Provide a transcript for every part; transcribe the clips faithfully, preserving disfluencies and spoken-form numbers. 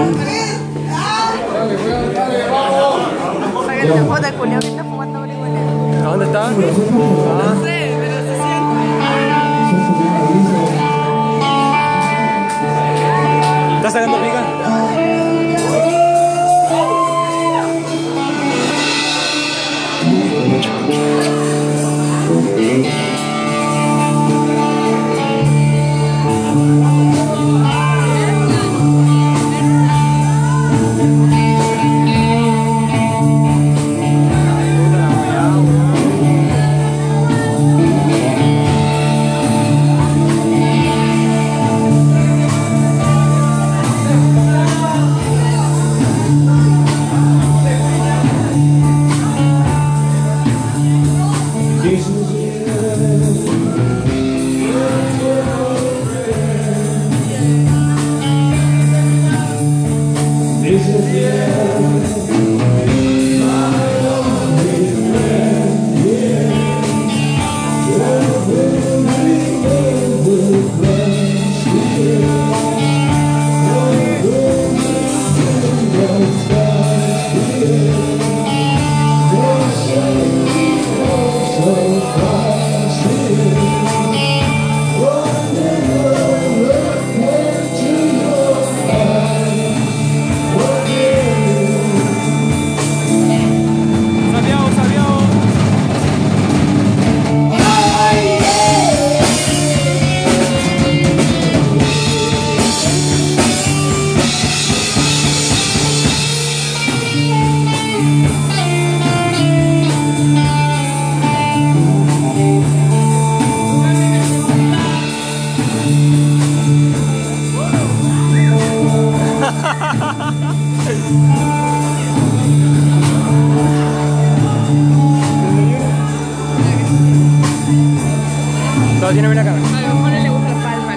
Sáquenle la foto al culiao que está fumando marihuana. ¿A dónde está? Ah. No sé, pero se siente. ¿Estás sacando pica? Todo tiene buena cara. A lo mejor no le gusta la palma.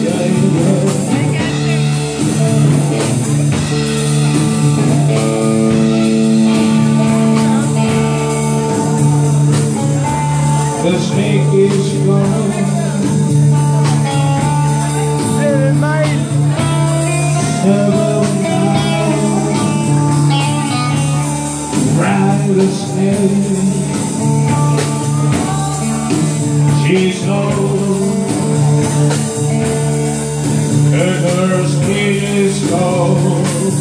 Thank you. is gone. Seven miles. Seven miles, ride the snail. She's old, and her skin is cold.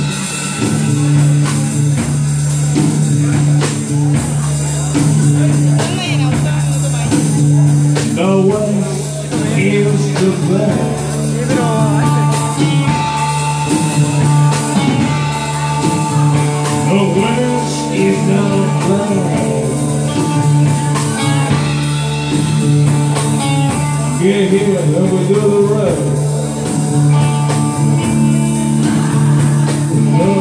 The west is the best. The west is the best. Get here, then we do the rest. The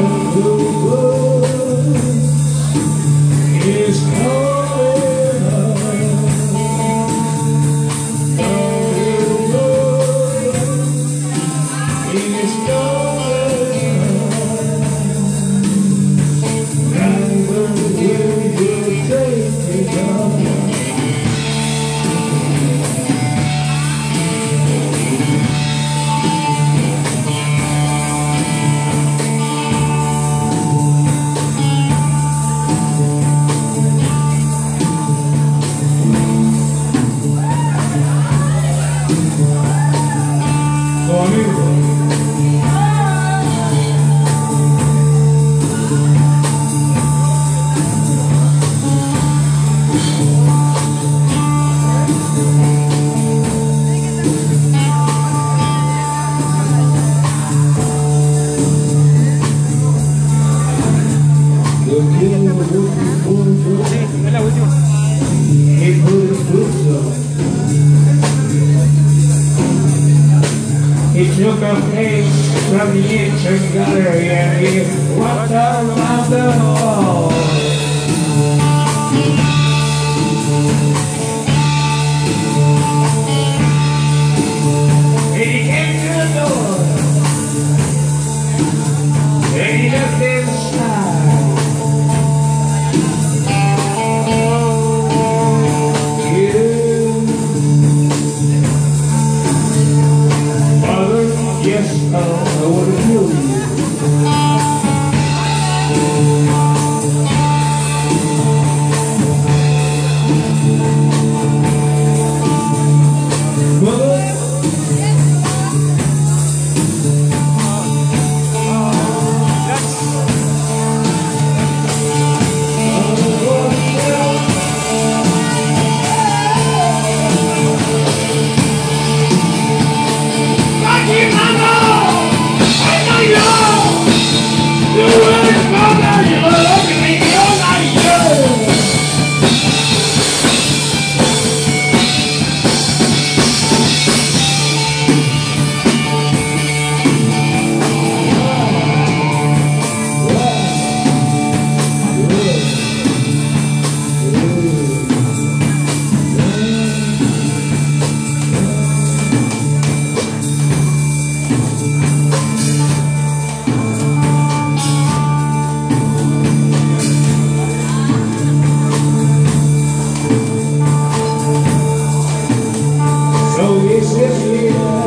west is coming up. It's going and where will you take me down? Conmigo. Sí, es la última. He took a page from the ancient gallery and he walked around the hall. He came to the door and he looked inside. Yes, I want to kill you. Mother, so is this here.